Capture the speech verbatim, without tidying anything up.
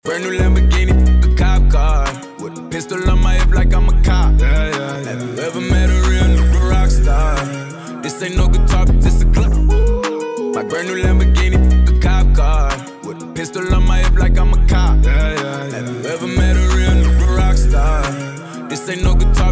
Brand new Lamborghini, f a cop car. With a pistol on my hip like I'm a cop. Yeah, yeah, yeah. Have you ever met a real nigga rock star? This ain't no guitar, this a club. My brand new Lamborghini, f a cop car. With a pistol on my hip like I'm a cop. Yeah, yeah, yeah. Have you ever met a real nigga rock star? This ain't no guitar.